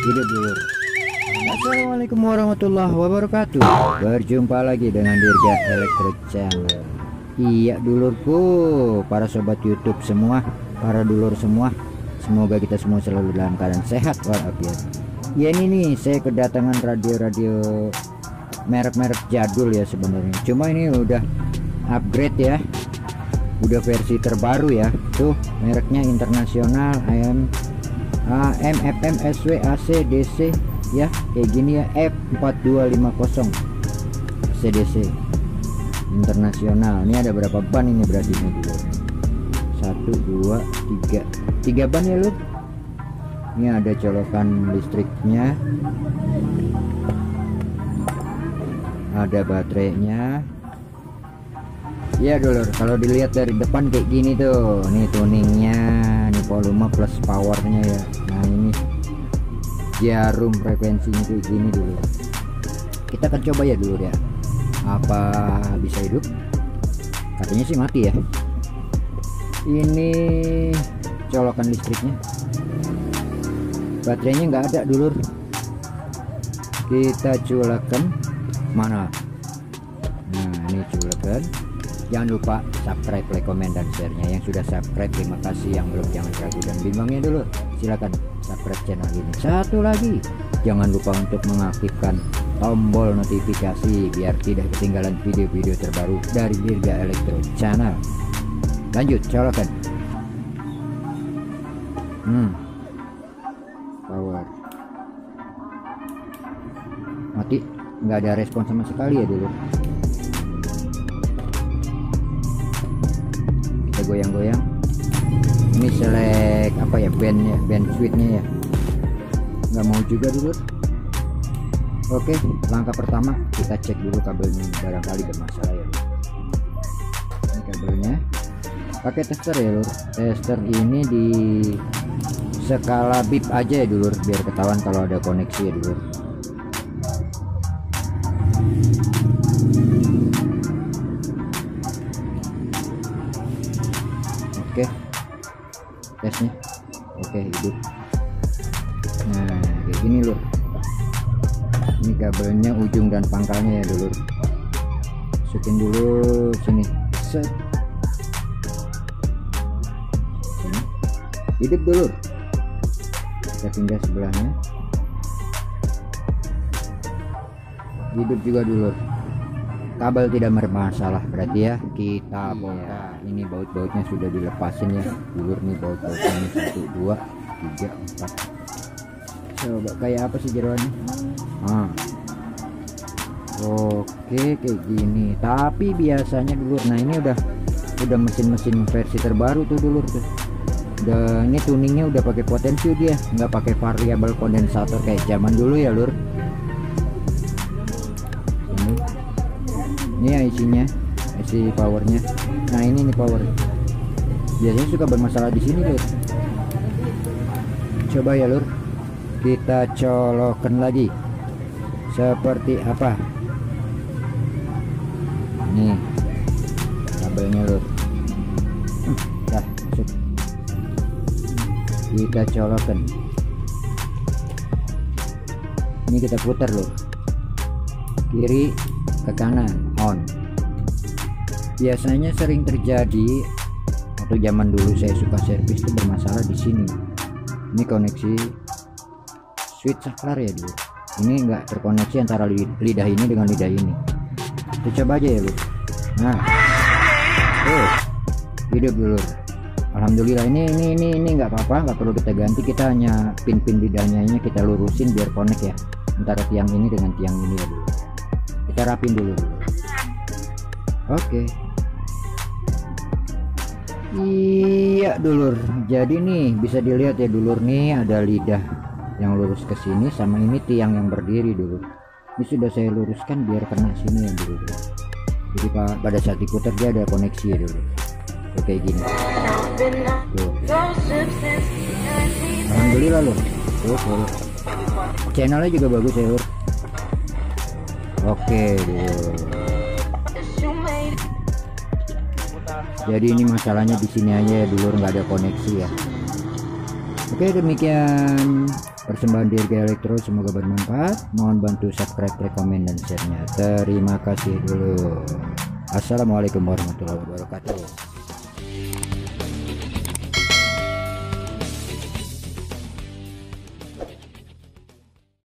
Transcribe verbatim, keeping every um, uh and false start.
hidup dulu. Assalamualaikum warahmatullahi wabarakatuh. Berjumpa lagi dengan Dirga Elektro Channel. Iya dulurku, para sobat YouTube semua, para dulur semua, semoga kita semua selalu dalam keadaan sehat walafiat. Ya ini nih, saya kedatangan radio-radio merek-merek jadul ya sebenarnya. Cuma ini udah upgrade ya, udah versi terbaru ya. Tuh mereknya internasional, A M, A M, F M, S W, A C, D C ya, kayak gini ya, F empat dua lima nol C D C internasional. Ini ada berapa ban ini berarti nih dulu? Satu, dua, tiga, tiga ban ya lu. Ini ada colokan listriknya, ada baterainya. Ya dulur, kalau dilihat dari depan kayak gini tuh, nih tuningnya, nih volume plus powernya ya. Nah ini jarum frekuensinya kayak gini dulu. Kita akan coba ya dulur ya, apa bisa hidup? Katanya sih mati ya. Ini colokan listriknya, baterainya nggak ada dulur. Kita colokan mana? Nah ini colokan. Jangan lupa subscribe, like, komen, dan share-nya. Yang sudah subscribe terima kasih, yang belum jangan ragu dan bimbangnya dulu silakan subscribe channel ini. Satu lagi, jangan lupa untuk mengaktifkan tombol notifikasi biar tidak ketinggalan video-video terbaru dari Dirga Elektro Channel. Lanjut colokan. Hmm power mati, nggak ada respon sama sekali ya dulu. Kita goyang-goyang. Ini select apa ya, bandnya, band switchnya ya, nggak mau juga dulu. Oke, langkah pertama kita cek dulu kabelnya, barangkali bermasalah ya. Ini kabelnya pakai tester ya lur. Tester ini di skala bip aja ya dulur, biar ketahuan kalau ada koneksi ya dulur. Oke, tesnya oke, hidup. Nah kayak gini lur. Ini kabelnya ujung dan pangkalnya ya dulur. Masukin dulu sini, set. Sini. Hidup dulur. Kita pindah sebelahnya. Hidup juga dulur. Kabel tidak bermasalah berarti ya. Kita bongkar. Ini baut-bautnya sudah dilepasin ya dulur. Nih baut-bautnya ini satu, dua, tiga, empat. Coba kayak apa sih jeroannya? Ah. Oke kayak gini. Tapi biasanya dulur, nah ini udah udah mesin-mesin versi terbaru tuh dulur tuh. Udah, ini tuningnya udah pakai potensi dia, nggak pakai variabel kondensator kayak zaman dulu ya lur. Ini, ini ya isinya, isi powernya. Nah ini nih power. Biasanya suka bermasalah di sini lur. Coba ya lur, kita colokan lagi. Seperti apa? Nih kabelnya lur. Dah masuk. Kita colokan. Ini kita putar loh, kiri ke kanan on. Biasanya sering terjadi waktu zaman dulu saya suka servis itu bermasalah di sini. Ini koneksi switch saklar ya dulu. Ini enggak terkoneksi antara lidah ini dengan lidah ini. Kita coba aja ya lu. Nah tuh hidup dulu. Alhamdulillah. Ini ini ini ini nggak apa-apa, nggak perlu kita ganti. Kita hanya pin-pin lidahnya ini kita lurusin biar connect ya antara tiang ini dengan tiang ini ya dulu. Kita rapin dulu, dulu. Oke. Iya dulur, jadi nih bisa dilihat ya dulur, nih ada lidah yang lurus ke sini sama ini tiang yang berdiri dulu. Ini sudah saya luruskan biar kena sini ya dulu. Jadi pada saat diputar dia ada koneksi ya dulu. Oke gini. Tuh. Alhamdulillah loh. Tuh, tuh. Channelnya juga bagus ya lur. Oke dulu. Jadi ini masalahnya di sini aja ya dulur, nggak ada koneksi ya. Oke, demikian persembahan Dirga Elektro, semoga bermanfaat. Mohon bantu subscribe, like, komen, dan share-nya. Terima kasih dulu. Assalamualaikum warahmatullahi wabarakatuh.